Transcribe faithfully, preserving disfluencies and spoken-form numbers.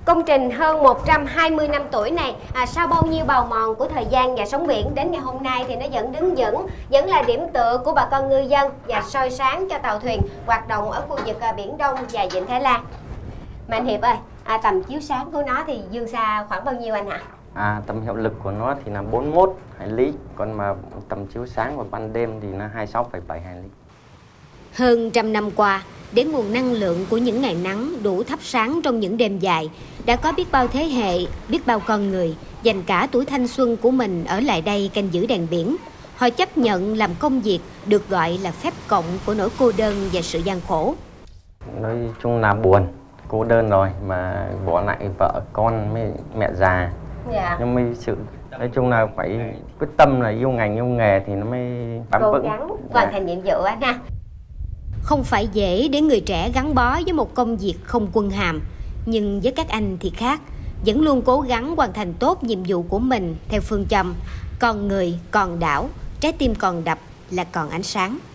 Công trình hơn một trăm hai mươi năm tuổi này, à, sau bao nhiêu bào mòn của thời gian và sóng biển, đến ngày hôm nay thì nó vẫn đứng vững, vẫn là điểm tựa của bà con ngư dân và soi sáng cho tàu thuyền hoạt động ở khu vực à, Biển Đông và Vịnh Thái Lan. Mà anh Hiệp ơi, à, tầm chiếu sáng của nó thì dương xa khoảng bao nhiêu anh hả? À, tầm hiệu lực của nó thì là bốn mươi mốt hải lý, còn mà tầm chiếu sáng vào ban đêm thì là hai mươi sáu phẩy bảy hải lý. Hơn trăm năm qua, để nguồn năng lượng của những ngày nắng đủ thắp sáng trong những đêm dài, đã có biết bao thế hệ, biết bao con người dành cả tuổi thanh xuân của mình ở lại đây canh giữ đèn biển. Họ chấp nhận làm công việc được gọi là phép cộng của nỗi cô đơn và sự gian khổ. Nói chung là buồn, cô đơn rồi mà bỏ lại vợ con với mẹ già. Dạ. Nhưng mới sự nói chung là phải quyết tâm là yêu ngành yêu nghề thì nó mới bám cố vững, gắng hoàn thành nhiệm vụ anh ha. Không phải dễ để người trẻ gắn bó với một công việc không quân hàm, nhưng với các anh thì khác, vẫn luôn cố gắng hoàn thành tốt nhiệm vụ của mình theo phương châm còn người còn đảo, trái tim còn đập là còn ánh sáng.